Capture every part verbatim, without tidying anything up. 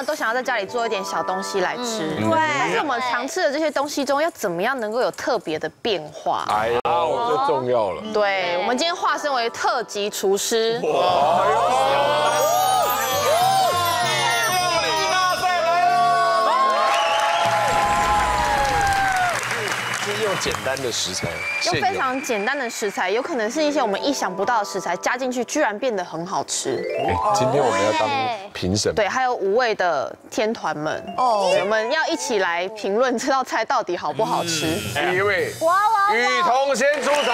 呢，都想要在家里做一点小东西来吃。 对。 但是我们常吃的这些东西中，要怎么样能够有特别的变化？ 哎呀，这重要了。 对，我们今天化身为特级厨师。哇！ 用简单的食材， 用非常简单的食材，有可能是一些我们意想不到的食材加进去，居然变得很好吃。 哎，今天我们要当评审， 对，还有五位的天团们哦，我们要一起来评论这道菜到底好不好吃。 第一位， 我我雨桐先出场。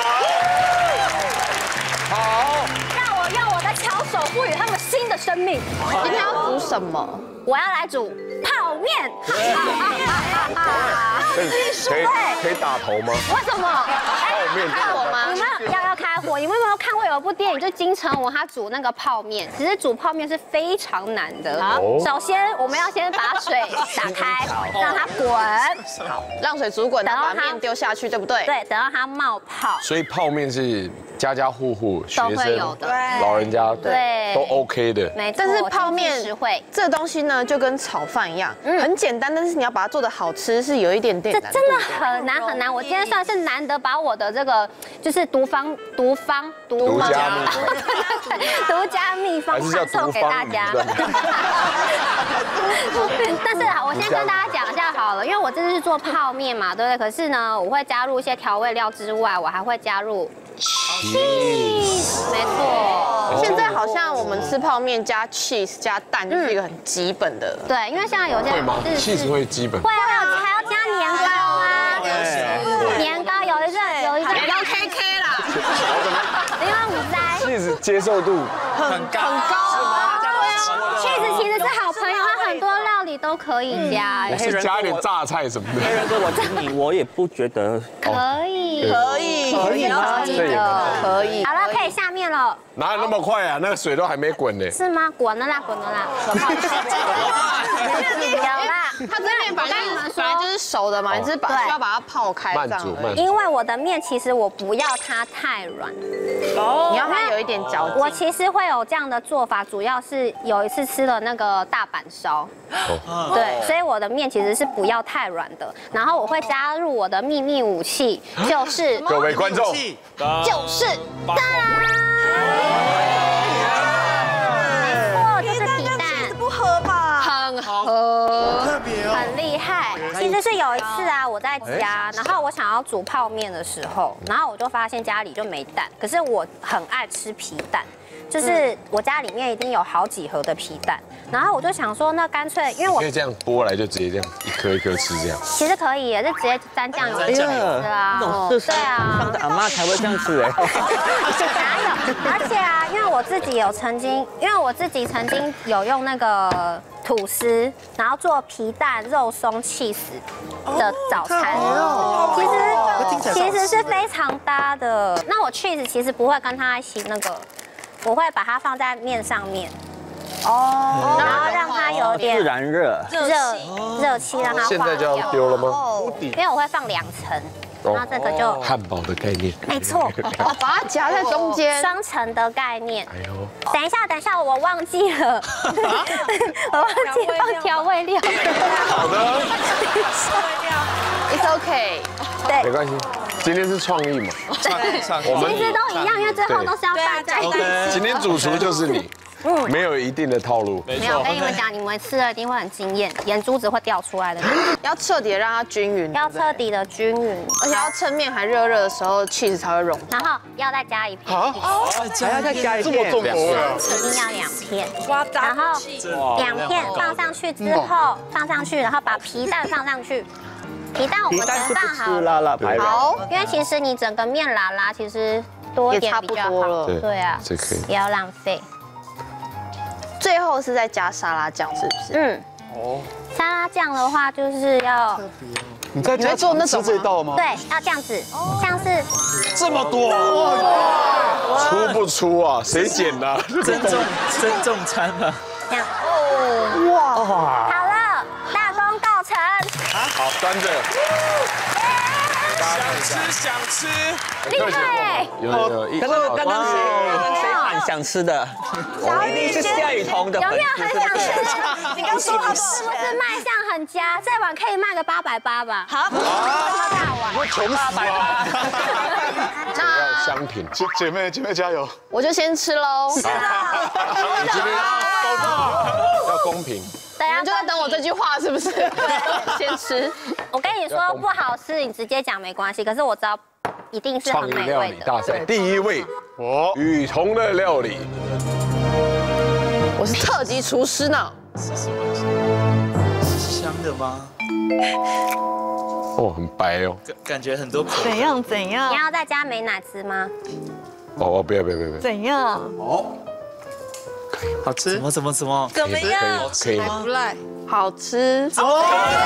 好， 让我用我的巧手赋予他们新的生命。 今天要煮什么？ 我要来煮泡面。 可以可以可以打头吗？ 为什么？ 泡面开火吗？你们要要开火？你们有没有看过有一部电影，就金城武他煮那个泡面？其实煮泡面是非常难的。好，首先我们要先把水打开，让它滚。 好，让水煮滚，然后把面丢下去，对不对？ 对，等到它冒泡。 所以泡面是家家户户、学都会生有的、 老人家对都 OK 的。 没错， 但是泡面实惠这东西呢，就跟炒饭一样，很简单，但是你要把它做的好吃，是有一点点难。 这真的很难很难。我今天算是难得把我的这个就是独方独方独独家秘独家秘方传授给大家。但是我先跟大家讲一下好了，因为我这次是做泡面嘛，对不对？可是呢，我会加入一些调味料之外，我还会加入 cheese， 没错。 现在好像我们吃泡面加 cheese 加蛋就是一个很基本的。 对，因为现在有些会吗？cheese 会基本。 会啊，还要加年糕啊，年糕有一阵有一阵年糕 K K 啦， 因为我在 cheese 接受度很高啊。 cheese 其实是好朋友，它很多料理都可以加。 我是加一点榨菜什么的。 黑人哥，我听你，我也不觉得可以， 可以， 可以吗？ 可以的， 可以。 好了，可以下面了。 哪有那么快啊？那个水都还没滚呢。 是吗？滚了啦，滚了啦。有啦， 它这面本来本来就是熟的嘛，你只是把需要把它泡开这样。 因为我的面其实我不要它太软， 哦，你要它有一点嚼劲。 我其实会有这样的做法，主要是有一次吃了那个大阪烧，对，所以我的面其实是不要太软的。然后我会加入我的秘密武器，就是各位观众， 就是蛋。 不合吧？ 很合， 特别哦， 很厉害。其实是有一次啊，我在家，然后我想要煮泡面的时候，然后我就发现家里就没蛋，可是我很爱吃皮蛋。就是我家里面一定有好几盒的皮蛋，然后我就想说，那干脆因为我可以这样剥来就直接这样一颗一颗吃这样。 其实可以，也是直接沾酱油吃啊。对啊， 上的阿妈才会这样吃哎。 哪有？而且啊，因为我自己有曾经，因为我自己曾经有用那个吐司，然后做皮蛋肉松起司的早餐，其实其实是非常搭的。那我 cheese 其实不会跟它一起那个。我会把它放在面上面，哦，然后让它有点自然热热热气，让它化现在就要丢了吗？ 因为我会放两层，然后这个就汉堡的概念， 没错， 哦，把它夹在中间， 双层的概念。 哎呦， 等一下，等一下，我忘记了，我忘记放调味料。 好的 ，It's OK， 对， 没关系。今天是创意嘛， 我们其实都一样，因为最后都是要拌在一起。 今天主厨就是你，没有一定的套路。 没有，我跟你们讲，你们吃了一定会很惊艳，眼珠子会掉出来的。 要彻底的让它均匀， 要彻底的均匀， 而且要趁面还热热的时候，cheese才会融。 然后要再加一片， 哦，还要再加一这么重口味啊！ 一定要两片，然后两片放上去之后，放上去，然后把皮蛋放上去。皮蛋我们全放好， 辣辣排好， 因为其实你整个面拉拉，其实多一点比较好。对啊， 这可以， 不要浪费。 最后是再加沙拉酱，是不是？ 嗯，哦。沙拉酱的话就是要， 你在家做那种这道吗？ 对，要这样子，像是这么多， 出不出啊？谁剪的？ 真重真重餐啊！ 这样，哦，哇，好了，大功告成。 好，端着。 想吃想吃， 厉害！ 有有有， 刚刚刚刚谁谁喊想吃的？一定是夏雨桐的。 有没有很想吃？ 你刚要说他是不是卖相很佳？这碗可以卖个八百八吧？ 好， 这么大碗， 我穷死啊！要香品， 姐姐妹姐妹加油！ 我就先吃喽。 你今天要公平。 等下就在等我这句话是不是？先吃。 我跟你说不好吃，你直接讲没关系。可是我知道一定是很创意料理美味的。 大赛第一位，哦，雨桐的料理。 我是特级厨师呢。 是什么？是香的吗？ 哦，很白哦。 感感觉很多口。 怎样怎样你？要再加美乃滋吗？ 哦哦，不要不要不要不要。 怎样？ 好吃？怎么怎么怎么？ 怎么样？ 可以。 不赖， 好吃。 哦，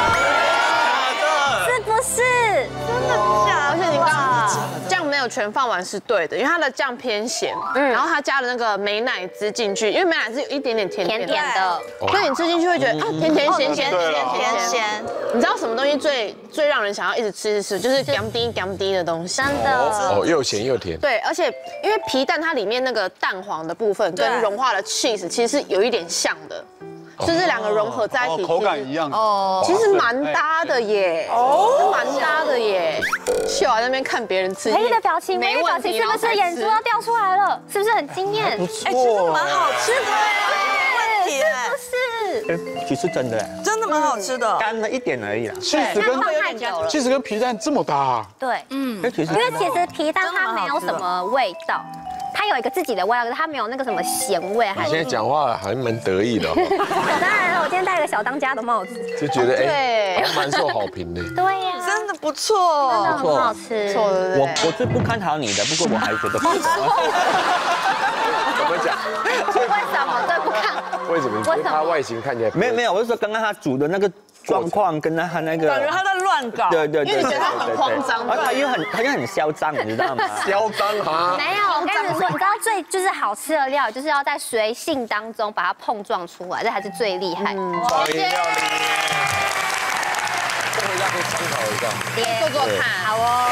是不是？ 真的假的？ 而且你刚刚酱没有全放完是对的，因为它的酱偏咸，嗯，然后它加了那个美乃滋进去，因为美乃滋有一点点甜甜甜甜的， 所以你吃进去会觉得啊甜甜咸咸对啊甜咸。 你知道什么东西最最让人想要一直吃一直吃，就是甘滴甘滴的东西。 真的。 哦，又咸又甜。 对，而且因为皮蛋它里面那个蛋黄的部分跟对融化的 cheese 其实是有一点像的，就是两个融合在一起， 口感一样。 哦， 其实蛮搭的耶，哦，蛮搭的耶。秀啊，在那边看别人吃， 唯一的表情，唯一没的表情是不问题然后才是眼珠吃要掉出来了？是不是很惊艳？ 哎，其实蛮好吃的哎，没问题哎， 是。 其实真的真的蛮好吃的。 干了一点而已啦。 气死跟放太久了。 气死跟皮蛋这么搭， 对， 嗯， 哎，其实因为其实皮蛋它没有什么味道，它有一个自己的味道，可是它没有那个什么咸味，还是。 你现在讲话还蛮得意的哦， 当然了，我今天戴了个小当家的帽子。 就觉得哎， 对， 还蛮受好评的。 对呀， 真的不错， 真的很好吃。 错了， 我我是不看好你的，不过我还觉得不错。 怎么讲？ 为什么对不看？ 为什么？你觉得它外形看起来没有没有，我是说刚刚他煮的那个状况跟他那个， 感觉他在乱搞。 对对对， 因为你觉得他很慌张而他又很他又很嚣张，你知道吗？ 嚣张啊！ 没有，我跟你说，你知道最就是好吃的料，就是要在随性当中把它碰撞出来，这才是最厉害。 创意料理，这个大家可以参考一下。 做做看。 好哦。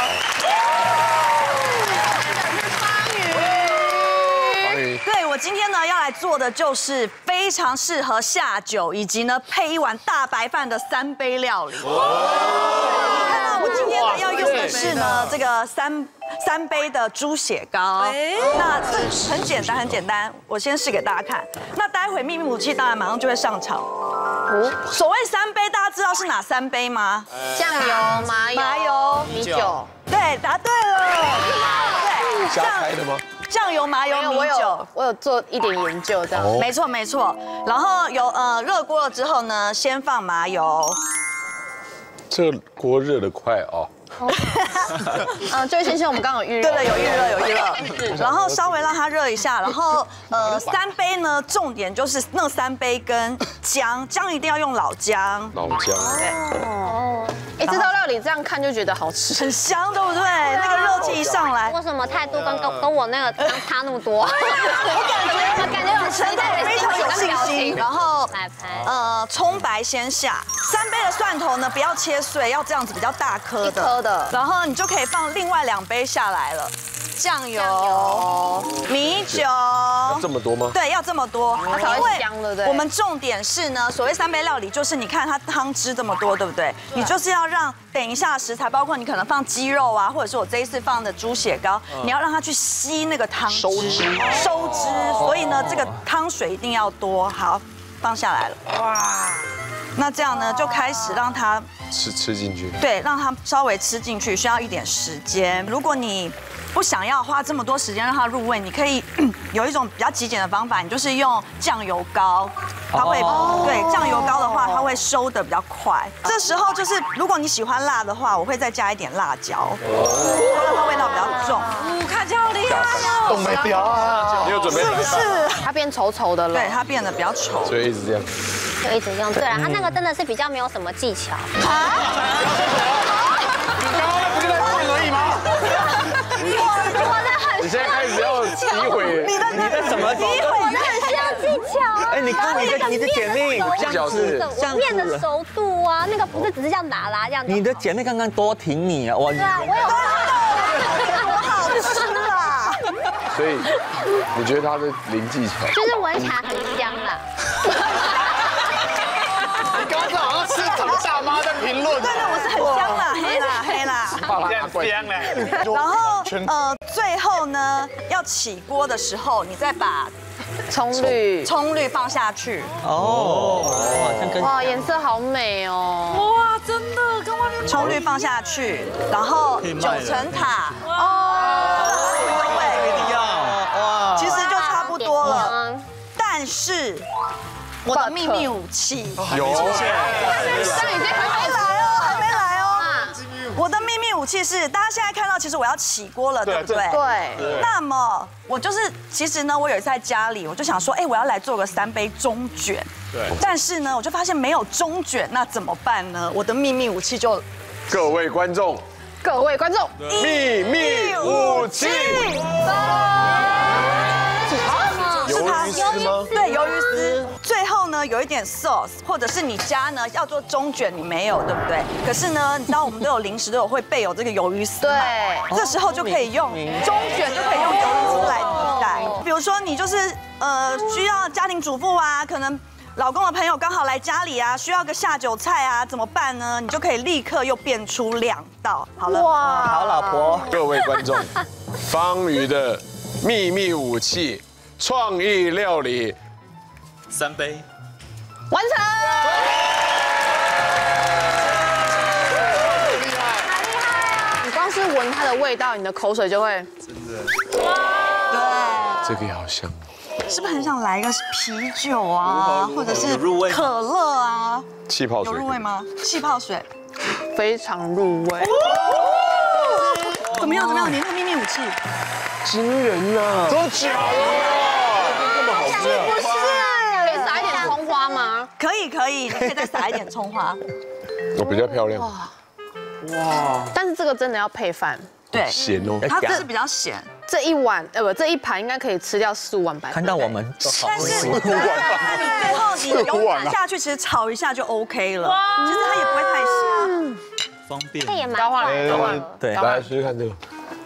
对，我今天呢要来做的就是非常适合下酒，以及呢配一碗大白饭的三杯料理。那我今天呢要用的是呢这个三三杯的猪血糕。那这很简单，很简单，我先试给大家看。那待会秘密武器当然马上就会上场。所谓三杯，大家知道是哪三杯吗？ 酱油、麻油、 麻油、 米酒。 对，答对了。对， 瞎开的吗？ 酱油、麻油、 没有， 米我有酒。 我有做一点研究这样。 没错没错，然后有呃热锅了之后呢，先放麻油， 这锅热得快哦。 嗯，这位先生，我们刚好预热。 对对，有预热有预热，然后稍微让它热一下，然后呃三杯呢，重点就是那三杯跟姜，姜一定要用老姜， 老姜， 哦。 哎，这道料理这样看就觉得好吃。 很香，对不对？那个热气一上来， 为什么态度跟跟跟我那个差那么多？ 我感觉感觉有陈太非常有信心，然后摆盘。 呃葱白先下，三杯的蒜头呢不要切碎，要这样子比较大颗的， 一颗的然后你就可以放另外两杯下来了，酱油、米酒。 这么多吗？ 对，要这么多， 它才会香对不对我们重点是呢，所谓三杯料理，就是你看它汤汁这么多，对不对？你就是要让等一下食材，包括你可能放鸡肉啊，或者是我这一次放的猪血糕，你要让它去吸那个汤汁，收汁，收汁。所以呢，这个汤水一定要多。好，放下来了。哇，那这样呢，就开始让它吃吃进去。 对，让它稍微吃进去，需要一点时间。如果你不想要花这么多时间让它入味，你可以有一种比较极简的方法，你就是用酱油膏，它会对酱油膏的话，它会收的比较快。这时候就是如果你喜欢辣的话，我会再加一点辣椒，让它味道比较重。嗯，看起来好厉害哦！ 冻没掉啊！ 你有准备？ 是不是？ 它变稠稠的了。 对，它变得比较稠。 所以一直这样。 就一直用。对啊，它那个真的是比较没有什么技巧。 你刚刚不是在混而已吗？ 你现在开始要诋毁你的你的什么？ 诋毁我很需要技巧。 哎，你看你的你的姐妹技巧是这样面的子， 熟度啊，那个不是只是这样打啦这样。 你的姐妹刚刚多挺你啊！我对啊，我有。 好好吃啊！ 所以你觉得他的零技巧？ 就是闻起来很香啦。 论。 对对，我是很香啦，黑啦黑啦。 这样香嘞。 然后呃，最后呢，要起锅的时候，你再把葱绿， 葱绿放下去。 哦，哇，像跟哇，颜色好美哦。 哇，真的跟外面葱绿放下去，然后九层塔哦，原味， 一定要哇， 其实就差不多了。但是我的秘密武器有这样已经很好吃哦，还没来哦。我的秘密武器是，大家现在看到，其实我要起锅了，对不对？ 对。 那么我就是，其实呢，我有一次在家里，我就想说，哎，我要来做个三杯中卷。对。但是呢，我就发现没有中卷，那怎么办呢？我的秘密武器就， 各位观众， 各位观众， 秘密武器。鱿鱼丝吗？ 对，鱿鱼丝。最后呢，有一点 sauce， 或者是你家呢要做中卷，你没有，对不对？可是呢，你知道我们都有零食都有会备有这个鱿鱼丝， 对， 这时候就可以用中卷，就可以用鱿鱼丝来替代。比如说你就是呃需要家庭主妇啊，可能老公的朋友刚好来家里啊，需要个下酒菜啊，怎么办呢？你就可以立刻又变出两道。好了， 哇，好老婆。 各位观众，方瑜的秘密武器。创意料理， 三杯完成。 厉害！ 你光是闻它的味道，你的口水就会真的。 对， 这个也好香。 是不是很想来一个啤酒啊，或者是可乐啊？ 气泡水有入味吗？气泡水非常入味。 怎么样？怎么样？您的秘密武器？ 惊人呐！都假的。 不是，可以撒一点葱花吗？ 可以，可以，你可以再撒一点葱花。 我比较漂亮。哇， 哇！但是这个真的要配饭， 对， 咸哦。 它是比较咸。 这一碗呃不，这一盘应该可以吃掉四五碗白饭。 看到我们都好但是辛苦。 你最后你油炸下去，其实炒一下就 OK 了。其实它也不会太咸。 方便。 这也蛮交换快了，交换了。 对， 来试试看这个。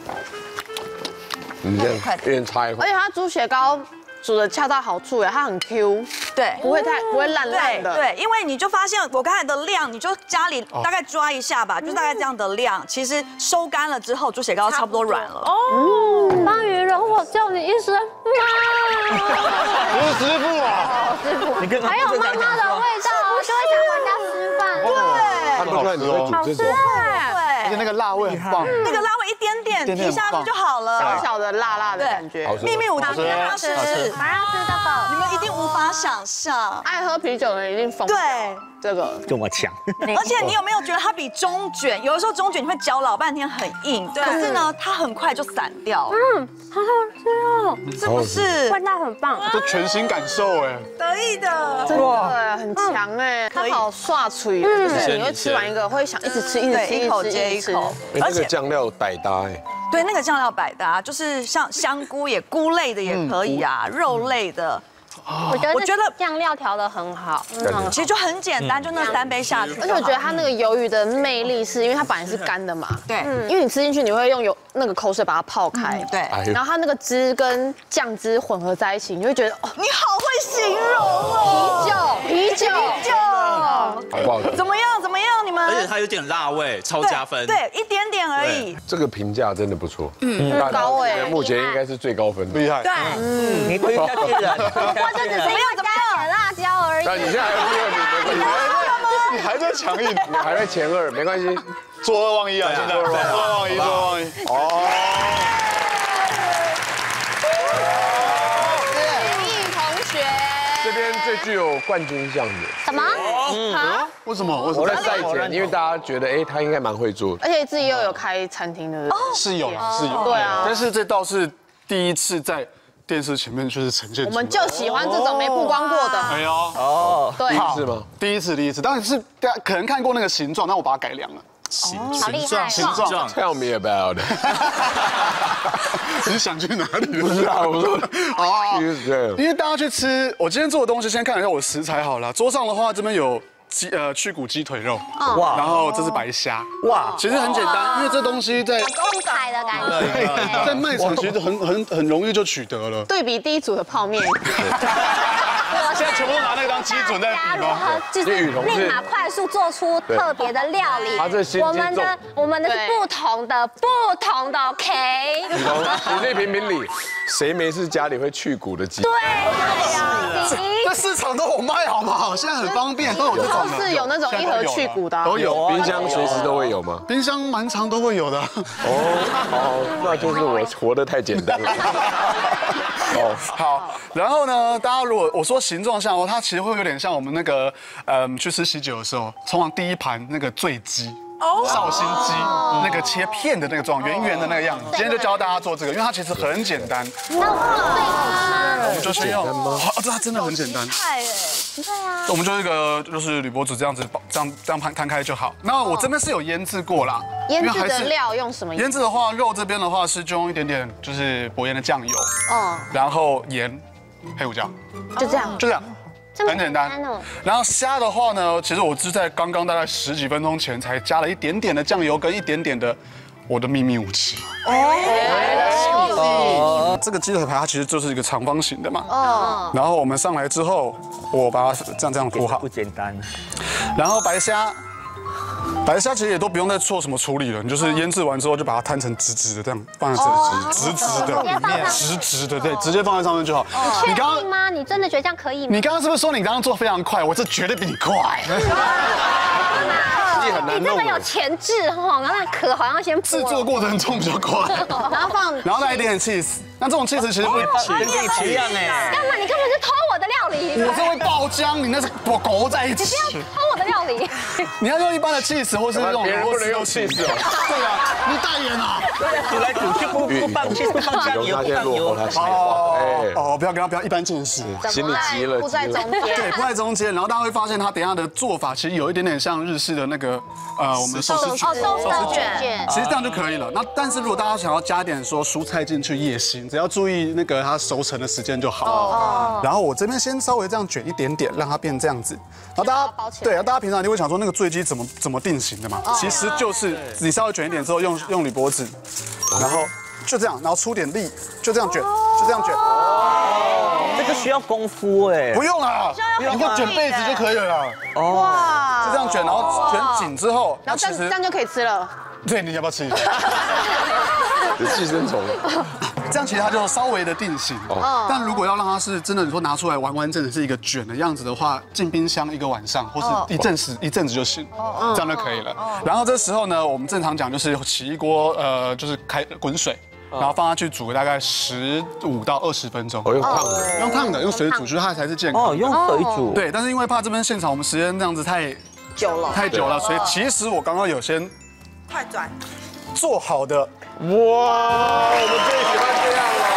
你这样一人插一块。 而且它猪血糕煮的恰到好处哎，它很 Q， 对， 不会太不会烂烂的。 对，因为你就发现我刚才的量，你就家里大概抓一下吧，就大概这样的量，其实收干了之后，猪血糕差不多软了。 哦，方瑜，容我叫你一声妈。 不是师傅啊， 师傅， 你跟还有妈妈的味道，就会想回家吃饭。 对， 看不出来你会煮这种。 而且那个辣味很棒， 那个辣味一点点提下去就好了， 小小的辣辣的感觉。 秘密武器让他试试， 马上吃这个， 你们一定无法想象。 爱喝啤酒的人一定疯。 对， 这个跟我抢。 而且你有没有觉得它比中卷，有的时候中卷你会嚼老半天很硬，可是呢，它很快就散掉。 嗯，好好吃哦， 是不是？ 味道很棒， 这全新感受哎， 得意的， 真的很强哎，它好刷脆，就是你会吃完一个会想一直吃，一直吃， 一口接一口。 而且酱料百搭哎。 对，那个酱料百搭，就是像香菇也菇类的也可以啊，肉类的。 我觉得我觉得酱料调得很好， 嗯，其实就很简单，就那三杯下去。 而且我觉得它那个鱿鱼的魅力是因为它本来是干的嘛， 对， 因为你吃进去你会用油那个口水把它泡开， 对， 然后它那个汁跟酱汁混合在一起，你会觉得哦， 你好会形容哦， 啤酒，啤酒， 啤酒， 好不好？ 怎么样？怎么样？你们？ 而且它有点辣味，超加分。 对，一点点而已。 这个评价真的不错， 嗯，高哎， 目前应该是最高分的， 厉害。 对， 嗯，你推下去了， 我就只是因为加点辣椒而已。 那你现在还有第二名，没关系， 你还在强硬， 你还在前二，没关系， 坐二望一啊，现在坐二望一，坐二望一。哦。 林毅同学， 这边最具有冠军相的。 什么？ 啊？为什么？为什么？ 我在赛前，因为大家觉得，哎，他应该蛮会做的， 而且自己又有开餐厅的， 是有是有， 对啊。 但是这倒是第一次在电视前面就是呈现。 我们就喜欢这种没曝光过的。 哎呦， 哦， 对， 是吗？ 第一次，第一次，当然是大家可能看过那个形状，但我把它改良了。 形状， 形状 Tell me about it。 你想去哪里？ 不知道，我说啊， 因因为大家去吃，我今天做的东西，先看一下我的食材好了。桌上的话，这边有鸡呃去骨鸡腿肉，哇，然后这是白虾，哇，其实很简单，因为这东西在公仔的感觉， 在卖场其实很很很容易就取得了。 对比第一组的泡面， 我现在全部都拿那个当基准在比吗？ 就是立马快速做出特别的料理。我们的我们的是不同的不同的 OK。 雨桐，你自己评评理，谁没事家里会去骨的鸡？ 对呀， 那市场都有卖好不好？现在很方便，都有这种的。 是有那种一盒去骨的， 都有。 冰箱随时都会有吗？ 冰箱蛮常都会有的。 哦，好，那就是我活得太简单了。 哦，好，然后呢，大家如果我说形状像哦，它其实会有点像我们那个，嗯，去吃喜酒的时候，通常第一盘那个醉鸡。绍兴鸡那个切片的那个状，圆圆的那个样子。今天就教大家做这个，因为它其实很简单。 那我我们就先用，好，这它真的很简单。 菜哎， 对啊。 我们就一个就是铝箔纸这样子，这样这样摊摊开就好。那我这边是有腌制过啦， 腌制的料用什么？ 腌制的话，肉这边的话是就用一点点就是薄盐的酱油， 哦， 然后盐、黑胡椒， 就这样， 就这样。很简单，然后虾的话呢，其实我是在刚刚大概十几分钟前才加了一点点的酱油跟一点点的我的秘密武器。哦，这个鸡腿排它其实就是一个长方形的嘛。哦。然后我们上来之后，我把它这样这样铺好。 不简单。 然后白虾。白虾其实也都不用再做什么处理了，你就是腌制完之后就把它摊成直直的这样放在这里，直直的，直直的，对，直接放在上面就好。 你刚刚吗？你真的觉得这样可以吗？ 你刚刚是不是说你刚刚做非常快？我这绝对比你快。 你真的有前置哈，然后那壳好像先制作过程中比较快， 然后放， 然后再一点点 cheese。那这种 cheese 其实不跟这个一样哎。 干嘛？你根本是偷我的料理。 我是会爆浆，你那是裹勾在一起。 你不要偷我的料理。 你要用一般的 cheese 或是那种， 别人不能用 cheese 哦。 对啊，你代言啊。 煮来煮去不不放 cheese 不放酱油不放油。 哦，不要跟他不要一般见识， 心里急了。 不在中间。 对，不在中间。然后大家会发现，它等下的做法其实有一点点像日式的那个呃我们的寿司卷。 寿司卷。 其实这样就可以了。那但是如果大家想要加点说蔬菜进去也行，只要注意那个它熟成的时间就好。哦。然后我这边先稍微这样卷一点点，让它变这样子。然后大家对啊，大家平常一定会想说那个醉鸡怎么怎么定型的嘛？其实就是你稍微卷一点之后，用用铝箔纸，然后就这样，然后出点力，就这样卷，就这样卷。 这个需要功夫哎。 不用啦，你就卷被子就可以了。哇，就这样卷，然后卷紧之后， 然后这样这样就可以吃了。 对，你要不要吃一下？ 有寄生虫。 这样其实它就稍微的定型。哦。但如果要让它是真的，你说拿出来完完整整是一个卷的样子的话，进冰箱一个晚上或是一阵时一阵子就行，这样就可以了。然后这时候呢，我们正常讲就是起一锅呃，就是开滚水。然后放下去煮大概十五到二十分钟。 我用烫的， 用烫的，用水煮，其实它才是健康。 哦，用水煮。 对，但是因为怕这边现场我们时间这样子太久了， 太久了，所以其实我刚刚有先快转做好的。 哇，我们最喜欢这样了，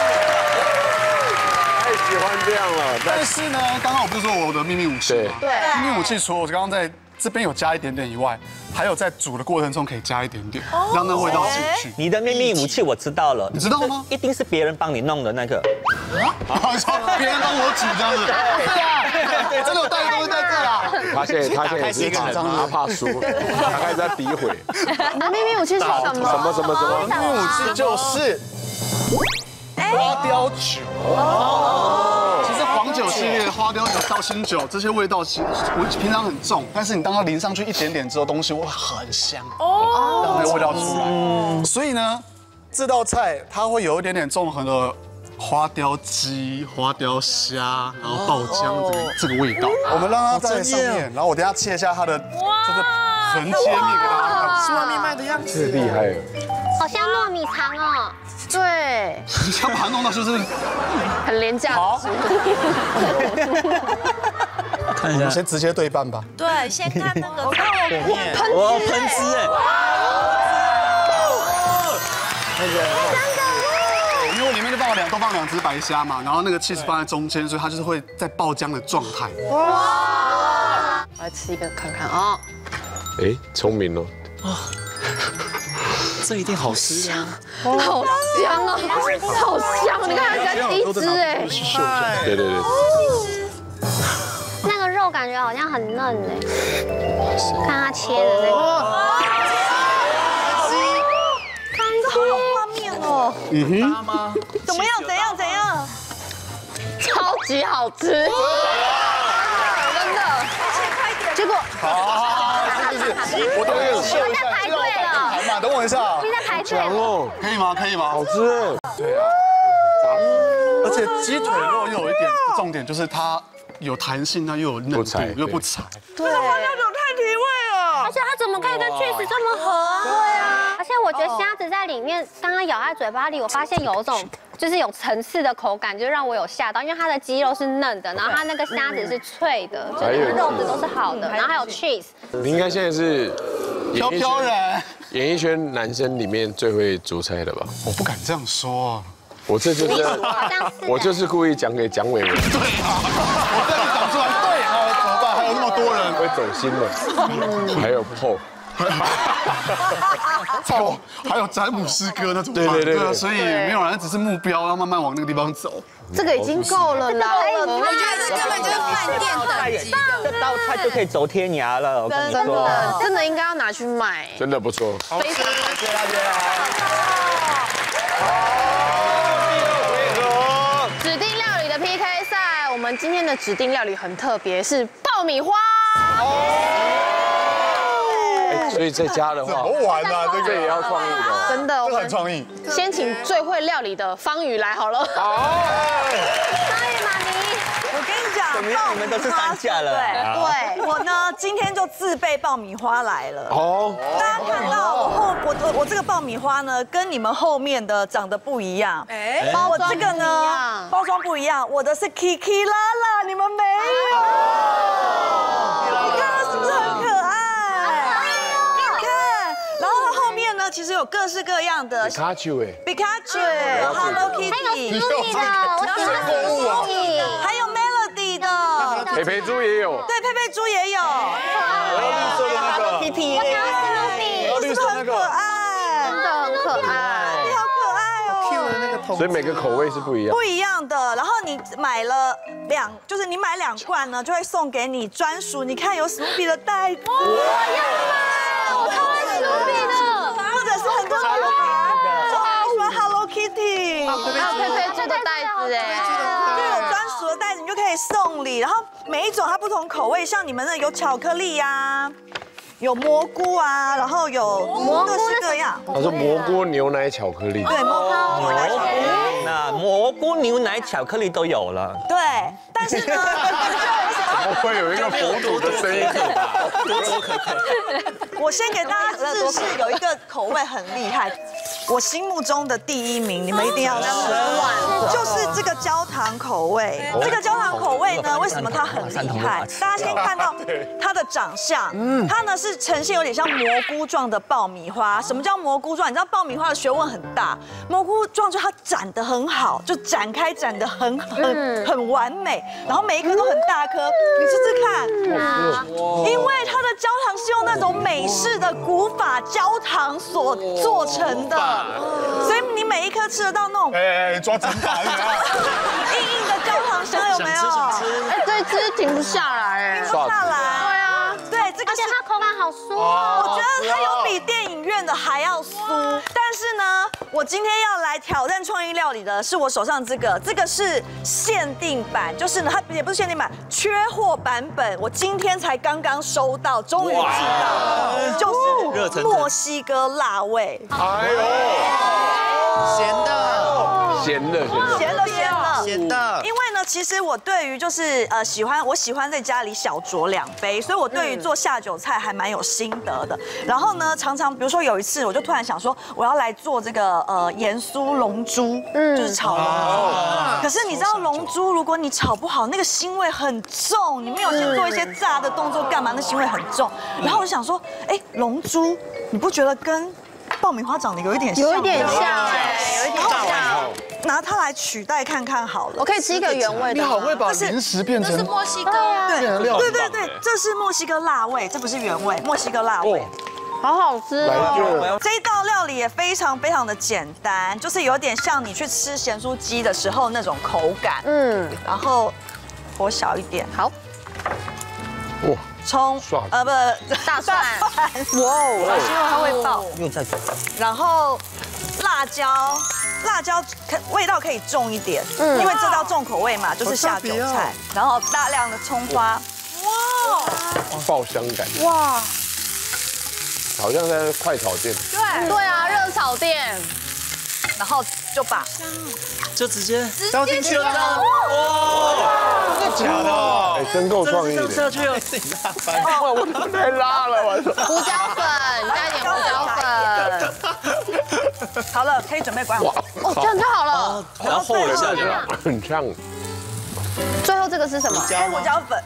太喜欢这样了。 但是呢，刚刚我不是说我的秘密武器吗？ 对， 秘密武器除了我刚刚在这边有加一点点以外，还有在煮的过程中可以加一点点，让那味道进去。 你的秘密武器我知道了， 你知道吗？ 一定是别人帮你弄的那个。 啊，说别人帮我煮这样子。对啊，对，真的有带东西在这啊。 他现在他现在也是紧张，他怕输，他开始在诋毁。 你的秘密武器是什么？ 什么什么什么？ 秘密武器就是花雕酒。其实黄酒系列的花雕酒、绍兴酒这些味道，其实我平常很重，但是你当它淋上去一点点之后，东西会很香哦，让那个味道出来。所以呢，这道菜它会有一点点综合的花雕鸡、花雕虾，然后爆浆这个这个味道。我们让它在上面，然后我等下切一下它的就是横切面给大家看，是外面卖的样子。 这厉害了， 好像糯米肠哦。 对， 要把它弄到就是很廉价。 好， 看一下， 我们先直接对半吧。 对，先看那个喷哦，喷汁哎。 因为里面就放了两都放两只白虾嘛，然后那个 cheese 放在中间，所以它就是会在爆浆的状态。 哇！我来吃一个看看啊。 哎，聪明哦。 这一定好吃啊！ 好香啊，好香！你看它才第一只哎。 对对对。 那个肉感觉好像很嫩哎，看它切的那个。 好有画面哦。 嗯哼。 怎么样？怎样？怎样？ 超级级好吃，真的。结果啊，是不是？我等一下， 我在排队了， 排嘛，等我一下。 你在排队。 哦， 可以吗？可以吗？ 好吃。 对啊。而且鸡腿肉又有一点重点，就是它有弹性，它又有嫩度，又不柴。 这个花椒酒太提味了， 而且它怎么可以跟 cheese 这么合啊？对啊。而且我觉得虾子在里面，刚刚咬在嘴巴里，我发现有一种就是有层次的口感，就让我有吓到，因为它的鸡肉是嫩的，然后它那个虾子是脆的，就是肉质都是好的，然后还有 cheese。 你应该现在是飘飘然， 演艺圈男生里面最会煮菜的吧？ 我不敢这样说。 我这就是好像是。 我就是故意讲给蒋伟文。 对啊，我这样讲出来，对啊，怎么办？还有那么多人会走心的，还有破。 哦，还有詹姆斯哥那种， 对对对对， 所以没有人，只是目标，要慢慢往那个地方走。 这个已经够了啦， 我觉得这根本就是饭店等级的， 这道菜就可以走天涯了。我跟你真说， 的真的应该要拿去卖， 真的不错。 非常谢谢大家。 指定料理的 P K 赛，我们今天的指定料理很特别，是爆米花。 所以在家的话， 好玩啊，这个这也要创意的。 真的， 这个很创意。 先请最会料理的方宇来好了。 好。 方宇妈咪， 我跟你讲， 怎么样？你们都是三下了。 对，对我呢今天就自备爆米花来了。 哦。 大家看到我后我我我这个爆米花呢，跟你们后面的长得不一样。哎，我这个呢包装不一样，我的是 Kiki 啦啦，你们没有。你看它是不是很可爱？你看，然后它后面呢，其实有各式各样的皮卡丘哎， 皮卡丘、Hello 还有 Kitty， Snoopy 的，我喜欢 Snoopy， 还有 Melody 的， 佩佩猪也有。 对，佩佩猪也有。 绿色的那个 Kitty， 我想要 Snoopy， 是不是很可爱？ 真的很可爱， 你好可爱哦。 所以每个口味是不一样。 不一样的，然后你买了两，就是你买两罐呢，就会送给你专属，你看有史努比的袋子， 我要买，我超爱 Snoopy 的， 或者是很多女孩说好喜欢 Hello Kitty， 还有佩佩猪的袋子哎， 就有专属的袋子，你就可以送礼，然后每一种它不同口味，像你们那有巧克力呀。有蘑菇啊，然后有各式各样。 他说蘑菇牛奶巧克力。 对，蘑菇牛奶巧克力。 那蘑菇牛奶巧克力都有了。 对，但是呢， 怎么会有一个佛祖的声音？ 多多可可。 我先给大家试试，有一个口味很厉害，我心目中的第一名，你们一定要试，就是这个焦糖口味。这个焦糖口味呢，为什么它很厉害？大家先看到它的长相，它呢是呈现有点像蘑菇状的爆米花。什么叫蘑菇状？你知道爆米花的学问很大，蘑菇状就它展得很好，就展开展得很很很完美，然后每一颗都很大颗，你试试看。因为它的焦糖是用那种美式的古法焦糖所做成的，所以你每一颗吃得到那种哎，抓真把的啊！ 硬硬的焦糖香，有没有？ 哎，这一只停不下来， 停不下来。对啊，对，这个而且它口感好酥我哦。 觉得它有比电影院的还要酥。但是呢，我今天要来挑战创意料理的是我手上这个，这个是限定版，就是呢它也不是限定版，缺货版本，我今天才刚刚收到，终于寄到，就是墨西哥辣味。 哎呦， 咸的， 咸的咸的。 咸的咸的咸的， 因为呢，其实我对于就是呃喜欢，我喜欢在家里小酌两杯，所以我对于做下酒菜还蛮有心得的。然后呢，常常比如说有一次，我就突然想说，我要来做这个呃盐酥龙珠，嗯，就是炒龙珠。可是你知道龙珠，如果你炒不好，那个腥味很重，你没有先做一些炸的动作，干嘛？那腥味很重。然后我就想说，哎，龙珠，你不觉得跟爆米花长得有一点像？ 有一点像哎，有一点像。 拿它来取代看看好了。 我可以吃一个原味的。 你好会把零食变成墨西哥， 对变成料理。 对对对，这是墨西哥辣味，这不是原味，墨西哥辣味。 好好吃哦！ 这一道料理也非常非常的简单，就是有点像你去吃咸酥鸡的时候那种口感。嗯，然后火小一点， 好。 哇， 葱，呃不， 大蒜， 哇，我希望它会爆。 用在嘴。 然后辣椒， 辣椒可味道可以重一点，嗯，因为这道重口味嘛，就是下酒菜，然后大量的葱花，哇， 爆香感， 哇， 好像在快炒店。 对对啊，热炒店， 然后就把就直接倒进去了， 哇，真的假的？哎，真够创意的。 下去了， 哇，我太辣了，我说。 胡椒粉，加一点胡椒粉。 好了，可以准备关火。 哦，这样就好了。 然后后下去， 很呛。 最后这个是什么？ 黑胡椒粉。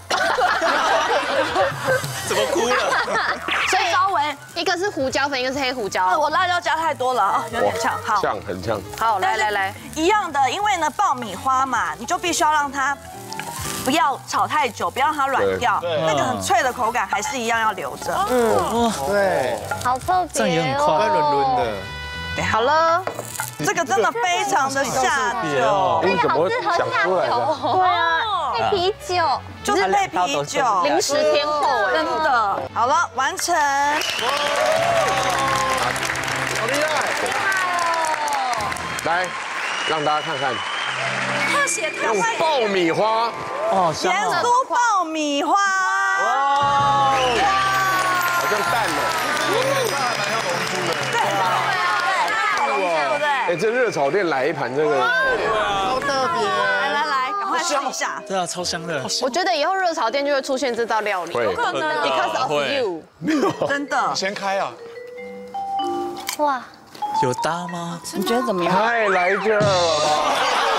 怎么哭了？ 所以稍微一个是胡椒粉，一个是黑胡椒。 我辣椒加太多了啊，有点呛。好， 呛很呛。 好，来来来， 一样的，因为呢爆米花嘛，你就必须要让它不要炒太久，不要让它软掉，那个很脆的口感还是一样要留着。 嗯，对， 好特别， 这样也很快， 润润的。 好了， 这个真的非常的下酒， 你怎么想出来的？ 对啊，配啤酒， 就是配啤酒， 零食天后哎， 真的。好了，完成。 好厉害！ 来，让大家看看， 特写特用卖爆米花， 哦， 盐酥爆米花， 好像蛋哦。 对不对？ 哎，这热炒店来一盘这个， 好特别。 来来来，赶快试一下。 对啊，超香的。 我觉得以后热炒店就会出现这道料理。 会。 可能 Because of you， 真的。 先开啊！ 哇， 有搭吗？ 你觉得怎么样？ 太来劲了吧！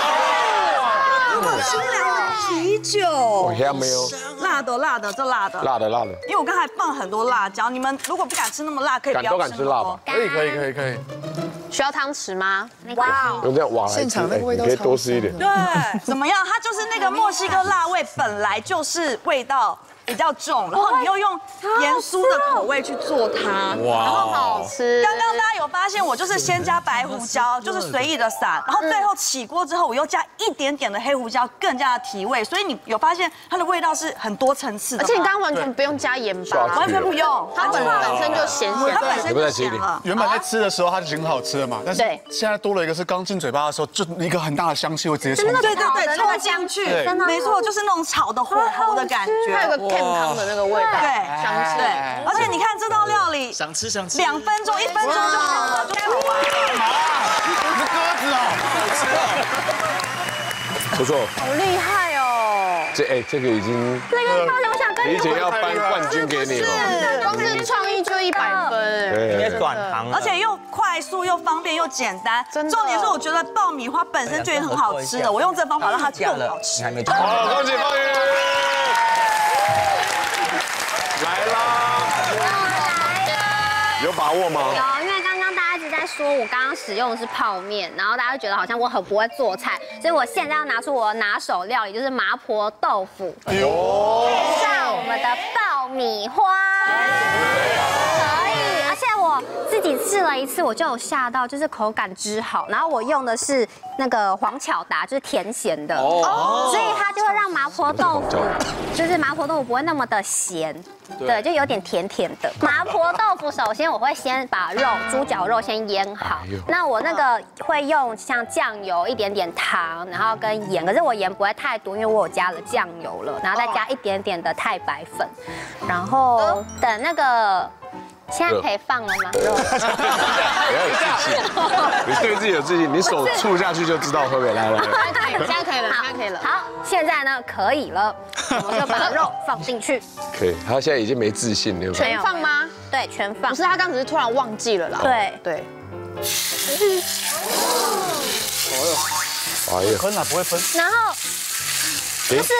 清凉的啤酒， 我还没有辣的辣的，这辣的。 辣的辣的， 因为我刚才放很多辣椒，你们如果不敢吃那么辣，可以不要敢都敢吃辣吧？ 可以可以可以可以。 需要汤匙吗？ 哇哦！ 用这样挖来吃， 现场那个味道你可以多吃一点。 对，怎么样？它就是那个墨西哥辣味，本来就是味道比较重，然后你又用盐酥的口味去做它， 哇， 好吃。 刚刚大家有发现，我就是先加白胡椒，就是随意的撒，然后最后起锅之后，我又加一点点的黑胡椒，更加的提味。所以你有发现它的味道是很多层次的吗， 而且你刚刚完全不用加盐巴， 完全不用， 它本本身就咸咸的。 它本身就咸了。 原本在吃的时候它就已经很好吃了嘛，但是对现在多了一个是刚进嘴巴的时候，就一个很大的香气会直接冲对进来。 对对，冲进去，没错，就是那种炒的火候的感觉， 还有个 Ken 汤的那个味道， 对， 香气。 对，而且你看这道料理， 想吃想吃， 两分钟、一分钟就好了，就炒完。 你是鸽子哦！ 不错， 好厉害哦！ 这哎这个已经， 这个超级我想跟你以前要颁冠军给你了。 光是创意就一百分， 对， 转行了， 而且又快速又方便又简单， 真的重点是我觉得爆米花本身就已经很好吃了，我用这方法让它更好吃。 还没好，恭喜方宇！来啦！有把握吗？ 有，因为刚刚大家一直在说我刚刚使用的是泡面，然后大家就觉得好像我很不会做菜，所以我现在要拿出我的拿手料理，就是麻婆豆腐， 哎呦， 配上我们的爆米花。可以，而且我自己试了一次，我就有吓到，就是口感之好。然后我用的是那个黄巧达，就是甜咸的，哦，所以它就会让麻婆豆腐，就是麻婆豆腐不会那么的咸，对，就有点甜甜的。麻婆豆腐首先我会先把肉，猪脚肉先腌好，那我那个会用像酱油、一点点糖，然后跟盐，可是我盐不会太多，因为我有加了酱油了，然后再加一点点的太白粉，然后等那个。现在可以放了吗？肉。 不要有自信，你对自己有自信，你手触下去就知道会不会来来。 现在可以了，现在可以了。 好，现在呢可以了，我们就把肉放进去。 可以，他现在已经没自信了。 全放吗？ 对，全放。 不是，他刚只是突然忘记了啦。 对对。 哎呀， 分了不会分。 然后就是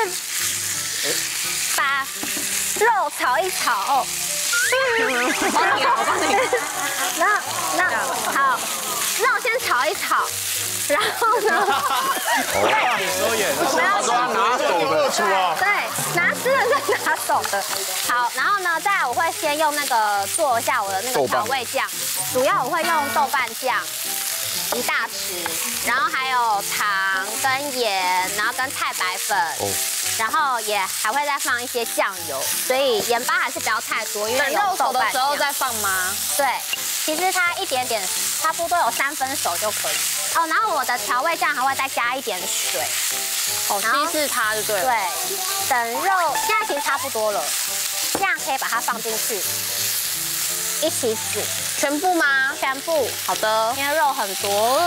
把肉炒一炒。我帮你，我帮你。然后，那好，那我先炒一炒，然后呢？ 收眼， 我要抓拿手的出啊。 对，拿湿的是拿手的。好，然后呢，再来我会先用那个做一下我的那个调味酱，主要我会用豆瓣酱一大匙，然后还有糖跟盐，然后跟太白粉。然后也还会再放一些酱油，所以盐巴还是不要太多，因为有豆瓣酱。等肉熟的时候再放吗？对，其实它一点点，差不多有三分熟就可以。 哦，然后我的调味酱还会再加一点水， 哦，稀释它就对了。 对，等肉现在其实差不多了，这样可以把它放进去，一起煮。 全部吗？ 全部。 好的， 因为肉很多。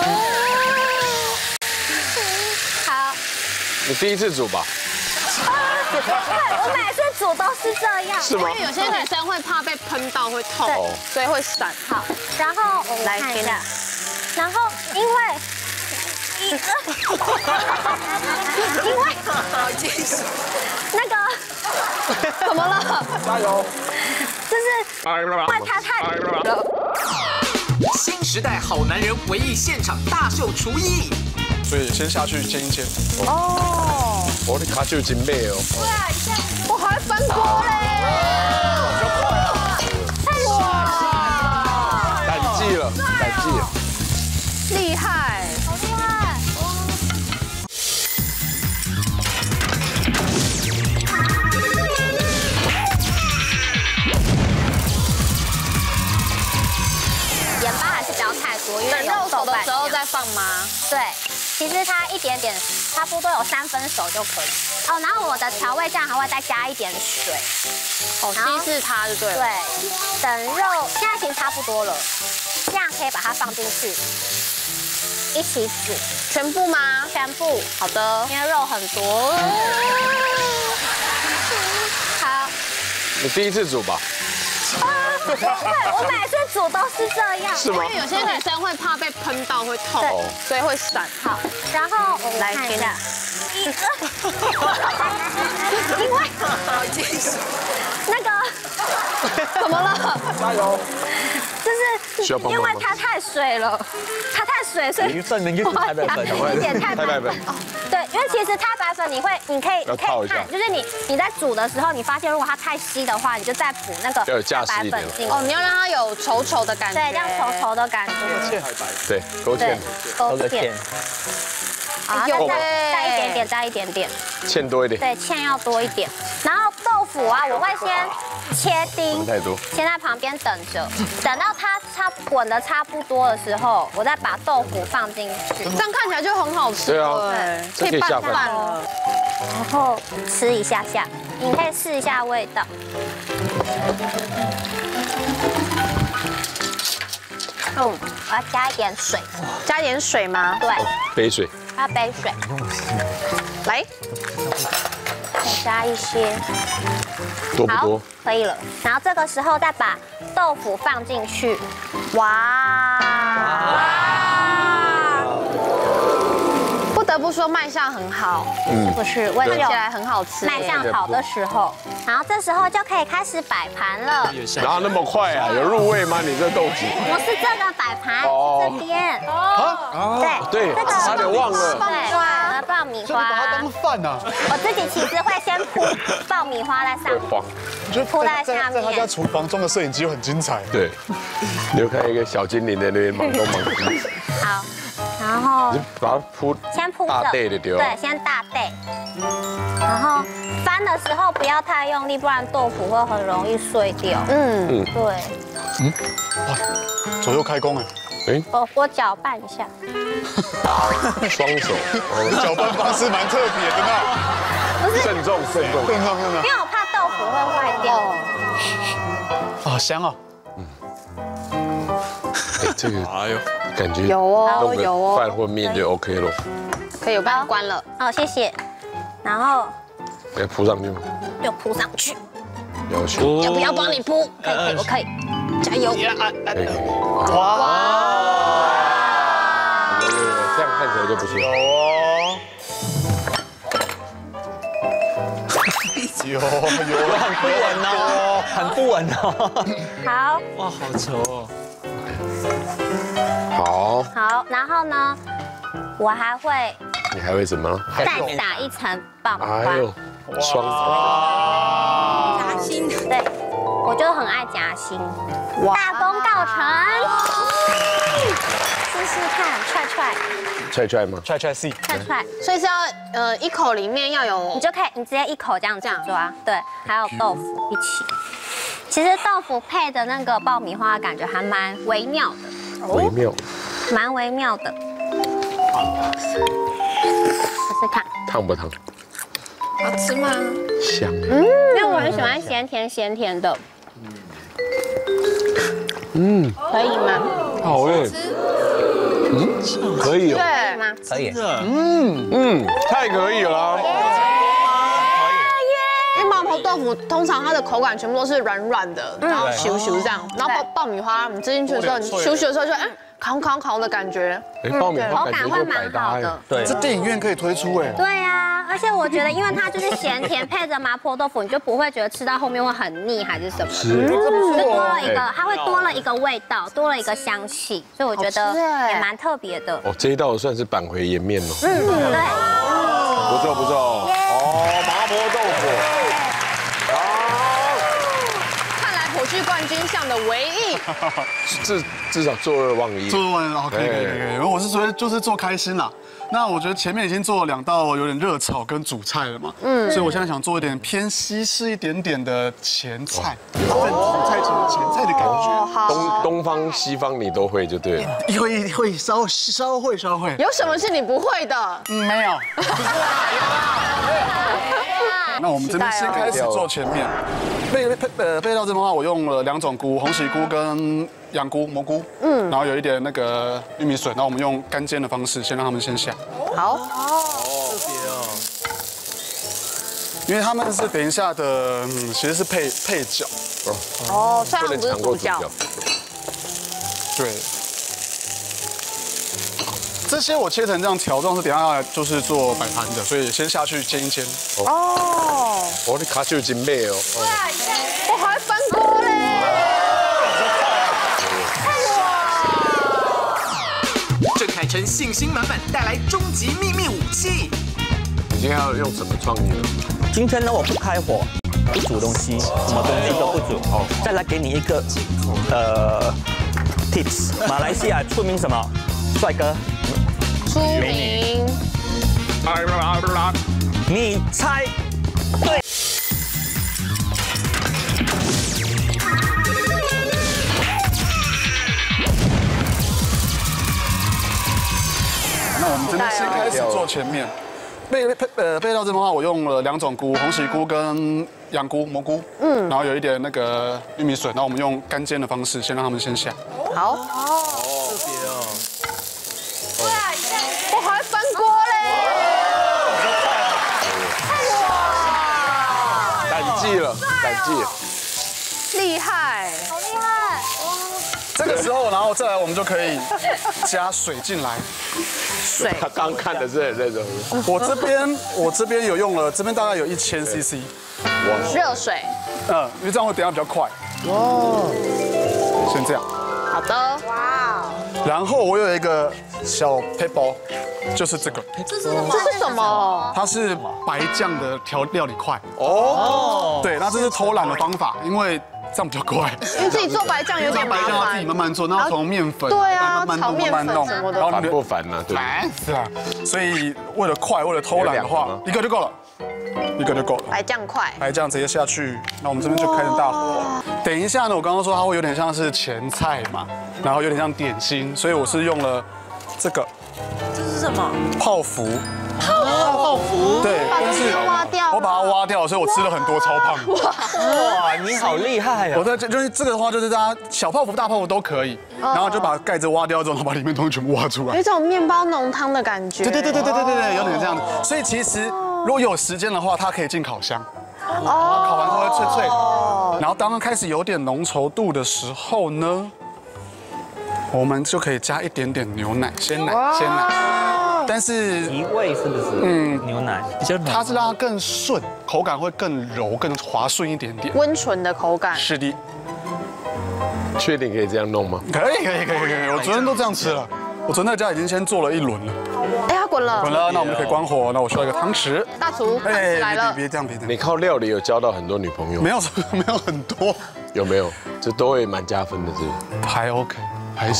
好。 你第一次煮吧？ 对，我每次煮都是这样。 是吗？ 因为有些女生会怕被喷到会痛，所以会闪。 好，然后我们看一下，然后因为。因为那个怎么了？ 加油！ 就是因为它太了。 新时代好男人回忆现场大秀厨艺， 所以先下去煎一煎。 哦， 我的卡就真美哦。 对啊，一下我还翻锅嘞！ 哇！胆记了，胆记了， 厉害！ 好厉害！盐巴还是不要太多，因为等肉熟的时候再再放吗？ 对，其实它一点点，差不多有三分熟就可以。哦，然后我的调味酱还会再加一点水， 哦，稀释它就对了。 对，等肉现在其实差不多了，这样可以把它放进去，一起煮。 全部吗？ 全部。 好的， 因为肉很多。好。 你第一次煮吧？ 对，我每次煮都是这样。 是吗？ 因为有些女生会怕被喷到会痛，所以会闪。 好，然后我们来看一下。因为那个怎么了？ 加油！ 就是因为它太水了，它太水，所以证明就是太白粉， 一点太白粉。对，因为其实太白粉你会，你可以可以看，就是你你在煮的时候，你发现如果它太稀的话，你就再补那个太白粉进去。 哦，你要让它有稠稠的感觉。 对，这样稠稠的感觉。 对，勾芡。 勾芡。好，再再一点点，再一点点。 芡多一点。 对，芡要多一点。然后豆腐啊，我会先切丁， 太多， 先在旁边等着，等到它差滚的差不多的时候，我再把豆腐放进去。 这样看起来就很好吃。 对啊， 可以拌饭了。 然后吃一下下，你可以试一下味道。嗯，我要加一点水， 加点水吗？ 对， 杯水。 要杯水。 来， 再加一些。 多不多？ 可以了。然后这个时候再把豆腐放进去。哇！哇！ 不得不说卖相很好， 是不是？看起来很好吃。 卖相好的时候，然后这时候就可以开始摆盘了。 哪有那么快啊？有入味吗？你这豆腐？ 不是这个摆盘，这边。哦。对。 对， 这个差点忘了。 对，我的爆米花。 把它当饭呐。 我自己其实会先铺爆米花在上面。 我觉得铺在下面。 在他家厨房装的摄影机又很精彩。 对。你就看一个小精灵在那边忙东忙西。 好。然后把它铺， 先铺大袋的丢， 对，先大袋。然后翻的时候不要太用力，不然豆腐会很容易碎掉。嗯嗯，对。嗯， 哇，左右开弓哎。 哎， 我我搅拌一下。 双手， 搅拌方式蛮特别的呢。 不是， 慎重慎重慎重慎重。 因为我怕豆腐会坏掉。 好香哦。 哎，这个，哎呦。感觉有哦，有哦， 饭或面就 OK 了。 可以，我帮你关了。 好，谢谢。然后要铺上去吗？ 就铺上去。 要求。 要不要帮你铺？ 可以，可以，我可以。加油！ 可以。哇！这样看起来就不错。 有哦。有有， 很不稳哦，很不稳哦。 好。 哇，好稠哦。 好， 好，然后呢，我还会， 你还会什么？ 再撒一层爆米花。 哎呦，双夹心。 对，我就很爱夹心。大功告成，试试看，踹踹。 踹踹吗？ 踹踹 C。 踹踹。 所以是要呃一口里面要有， 你就可以，你直接一口这样这样抓。对，还有豆腐一起。其实豆腐配的那个爆米花感觉还蛮微妙的。 微妙， 蛮微妙的。 试试看， 烫不烫？ 好吃吗？ 香。 嗯，因为我很喜欢咸甜咸甜的。 嗯， 可以吗？ 好哎。嗯，可以哦。 对吗？ 可以。 嗯嗯，太可以了。 因为麻婆豆腐通常它的口感全部都是软软的，然后咻咻这样，然后爆爆米花你吃进去的时候，你咻咻的时候就哎烤烤烤的感觉。 哎，爆米花感觉就口感会蛮百搭哎好的。 对， 这电影院可以推出哎。 对呀，而且我觉得，因为它就是咸甜配着麻婆豆腐，你就不会觉得吃到后面会很腻还是什么的。 是， 就多了一个， 哎它会多了一个味道，多了一个香气，所以我觉得也蛮特别的。 哦，这一道算是扳回颜面哦。 嗯，对。 不错不错哦，麻婆豆腐。 看来颇具冠军相的唯一， 至至少做二忘一。 做完了，可以可以可以。我是觉得就是做开心啦。那我觉得前面已经做了两道有点热炒跟主菜了嘛，嗯，所以我现在想做一点偏西式一点点的前菜，有份主菜前前菜的感觉。 东东方西方你都会就对了。 会会稍稍会稍会。 有什么是你不会的？ 嗯，没有。那我们这边先开始做前面，备备呃备料这边的话，我用了两种菇，红喜菇跟羊菇、蘑菇，嗯，然后有一点那个玉米笋，然后我们用干煎的方式，先让他们先下。 好， 特别哦。 因为他们是等一下的，嗯，其实是配配角。 哦，虽然不是主角。 对。这些我切成这样条状，是等一下就是做摆盘的，所以先下去煎一煎。 哦， 哦，你卡就已经美哦。 我还翻锅嘞！ 哇！郑凯成信心满满，带来终极秘密武器。 你今天要用什么创意呢？ 今天呢，我不开火，不煮东西，什么东西都不煮。哦，再来给你一个呃 tips， 马来西亚出名什么？帅哥。 出名， 你猜对。 那我们这边先开始做前面，备备呃备料这边的话，我用了两种菇，红喜菇跟羊菇、蘑菇，嗯，然后有一点那个玉米笋，然后我们用干煎的方式，先让他们先下。 好。 特别哦。 我还翻锅嘞！ 哇！感激了，感激。 厉害， 好厉害！ 这个时候，然后再来，我们就可以加水进来。 水， 他刚看的是很认真。 我这边我这边有用了，这边大概有一千 C C。 热水。 嗯，因为这样会等下比较快。哦。先这样。 好的。哇。 然后我有一个小配包，就是这个。 这是这是什么？ 它是白酱的调料理块。哦。对，那这是偷懒的方法，因为这样比较快。 因为自己做白酱有点麻白酱要自己慢慢做，然后从面粉对啊， 慢慢弄慢慢弄， 然后烦不烦呢？对。 烦死了。所以为了快，为了偷懒的话，一个就够了。一个就够了。 白酱块， 白酱直接下去，那我们这边就开成大火。等一下呢，我刚刚说它会有点像是前菜嘛，然后有点像点心，所以我是用了这个。 这是什么？ 泡芙。 泡芙。 对， 但是挖掉。 我把它挖掉，所以我吃了很多，超胖。 哇，你好厉害啊！ 我在就是这个的话，就是大家小泡芙、大泡芙都可以，然后就把盖子挖掉之后，然后把里面东西全部挖出来。 有一种面包浓汤的感觉。 对对对对对对对对，有点这样子。所以其实如果有时间的话，它可以进烤箱。哦。烤完之后会脆脆。哦。然后当它开始有点浓稠度的时候呢，我们就可以加一点点牛奶，鲜奶，鲜奶。但是提味是不是？嗯，牛奶比较浓。 它是让它更顺，口感会更柔、更滑顺一点点。 温醇的口感。 是的。 确定可以这样弄吗？ 可以可以可以可以，我昨天都这样吃了。我昨天在家已经先做了一轮了。 哎，它滚了。 滚了，那我们就可以关火。那我需要一个汤匙。 大厨，哎，来了。 别这样，别这样。 你靠料理有交到很多女朋友？ 没有，没有很多。 有没有？这都会蛮加分的，是不是？ 还 OK，还行。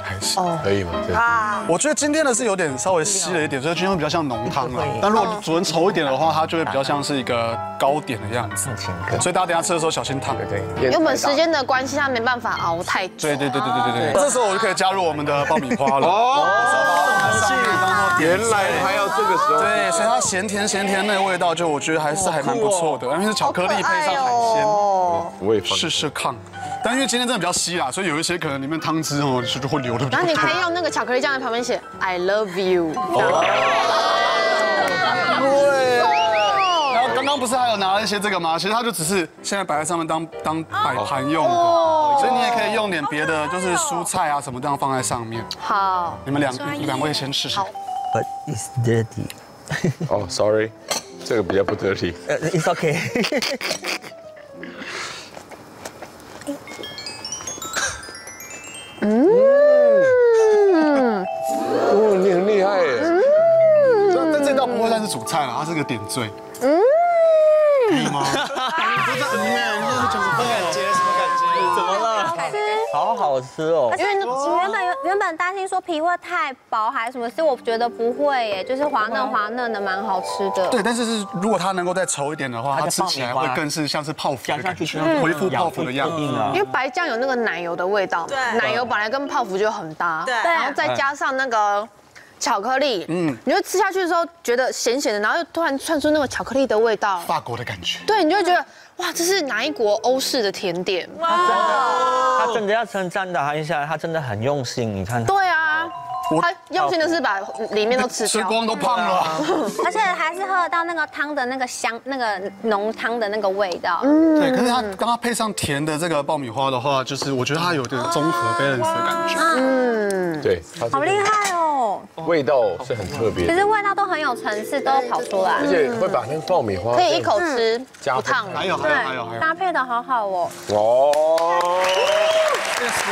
开始。 可以吗？对。 我觉得今天的是有点稍微稀了一点，所以今天会比较像浓汤啦。但如果煮成稠一点的话，它就会比较像是一个糕点的样子。所以大家等下吃的时候小心烫。对因为我们时间的关系，它没办法熬太久。 对对对对对对对。这时候我就可以加入我们的爆米花了。哦。 原来还要这个时候。 对，所以它咸甜咸甜那个味道，就我觉得还是还蛮不错的，因为是巧克力配上海鲜， 我也放试试看。但因为今天真的比较稀啦，所以有一些可能里面汤汁哦就会流的比较多。 然后你可以用那个巧克力酱在旁边写 I love you。 对。然后刚刚不是还有拿了一些这个吗？其实它就只是现在摆在上面当当摆盘用的，所以你也可以用点别的，就是蔬菜啊什么这样放在上面。 好， 你们两两位先试试。 But it's dirty。 哦 ，sorry， 这个比较不得体。 呃 ，It's okay。 嗯，哦，你很厉害耶。 但但这道不会算是主菜了，它是个点缀。嗯，可以吗？你在里面，你这是什么感觉？什么感觉？ 怎么了？好好吃哦。 而且你原本原本担心说皮会太薄还是什么事，我觉得不会耶，就是滑嫩滑嫩的，蛮好吃的。 对，但是是如果它能够再稠一点的话，它吃起来会更是像是泡芙的感觉，恢复泡芙的样子。 因为白酱有那个奶油的味道，对，奶油本来跟泡芙就很搭，对，然后再加上那个巧克力，嗯，你就吃下去的时候觉得咸咸的，然后又突然窜出那个巧克力的味道， 法国的感觉。 对，你就会觉得哇，这是哪一国欧式的甜点？哇， 他真的要称赞他一下，他真的很用心，你看。 对啊。他用心的是把里面都吃掉， 吃光都胖了， 而且还是喝得到那个汤的那个香，那个浓汤的那个味道。 嗯，对。可是它刚刚配上甜的这个爆米花的话，就是我觉得它有点综合 balance 的感觉。 嗯，对， 好厉害哦。 味道是很特别， 其实味道都很有层次，都跑出来， 而且会把那个爆米花可以一口吃， 加烫。 还有还有还有还有， 搭配的好好哦。 哦。 谢谢。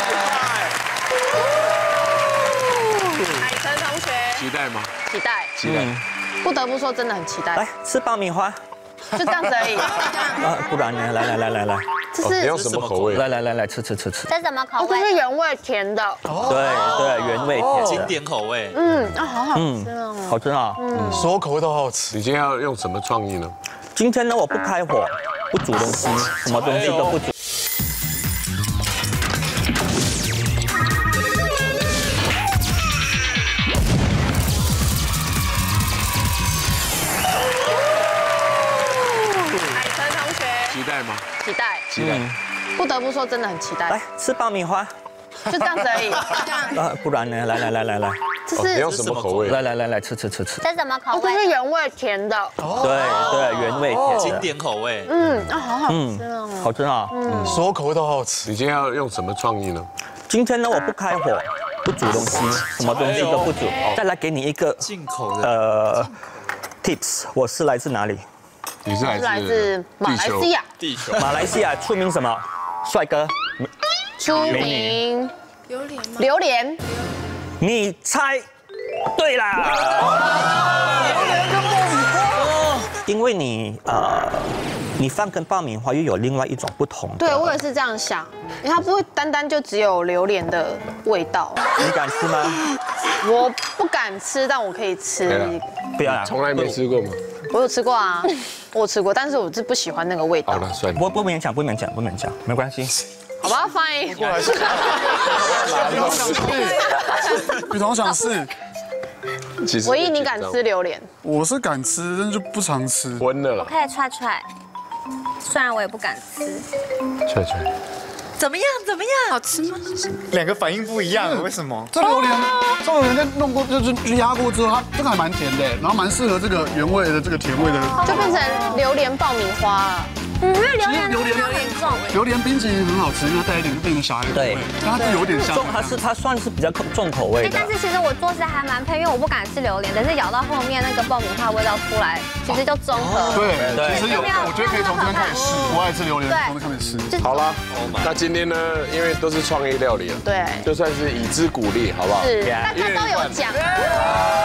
海晨同学， 期待吗？ 期待， 期待。 不得不说，真的很期待。 来吃爆米花， 就这样子而已。 啊，不然呢？来来来来来， 这是你要什么口味？ 来来来来吃吃吃吃。 这什么口这味？ 是原味甜的。 对对，原味甜的。 经典口味。 嗯，啊，好好吃哦。 好吃啊。 嗯，所有口味都好好吃。 你今天要用什么创意呢？ 今天呢，我不开火，不煮东西，什么东西都不煮。 期待吗？ 期待， 期待。 不得不说，真的很期待。 来吃爆米花， 就这样子而已。 啊，不然呢？来来来来来， 这是你要什么口味？ 来来来来吃吃吃吃。 这什么口味？ 这是原味甜的。 对对，原味甜的。 经典口味。 嗯，啊，好好吃哦。 好吃啊。 嗯，所有口味都好好吃。 你今天要用什么创意呢？ 今天呢，我不开火，不煮东西，什么东西都不煮。再来给你一个进口的呃 tips， 我是来自哪里？ 你是来自来自马来西亚。 地球。 马来西亚出名什么？帅哥。 出名榴莲吗？ 榴莲。 你猜对啦。因为你呃，你饭跟爆米花又有另外一种不同的。 对，我也是这样想，因为它不会单单就只有榴莲的味道。 你敢吃吗？ 我不敢吃，但我可以吃。 不要啦， 从来没吃过吗？ 我有吃过啊，我有吃过，但是我是不喜欢那个味道。 好了，算了。 不不勉强，不勉强，不勉强，没关系。 好吧 ，fine。 过来试。雨桐想试。 其实唯一你敢吃榴莲？ 我是敢吃，但是就不常吃。 温了啦。 可以踹踹，虽然我也不敢吃。 踹踹。 怎么样？怎么样？好吃吗？ 两个反应不一样，为什么？ 这榴莲，这榴莲在弄过，就是去压过之后，它这个还蛮甜的，然后蛮适合这个原味的这个甜味的， 就变成榴莲爆米花了。 嗯，因为榴莲榴莲很重， 榴莲冰淇淋很好吃，因为它带一点就变成小孩口味，但它是有点像。 重，它是它算是比较重口味的。 但是其实我做事还蛮配，因为我不敢吃榴莲，但是咬到后面那个爆米花味道出来，其实就综合。 对对，其实有，我觉得可以从这边开始试。我爱吃榴莲，从这开始试。 好了，那今天呢，因为都是创意料理了， 对， 就算是以资鼓励，好不好？ 是，大家都有奖。